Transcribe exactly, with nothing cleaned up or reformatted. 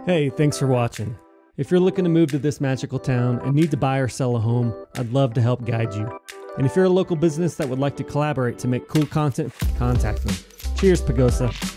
Hey, thanks for watching. If you're looking to move to this magical town and need to buy or sell a home, I'd love to help guide you. And if you're a local business that would like to collaborate to make cool content, contact me. Cheers, Pagosa.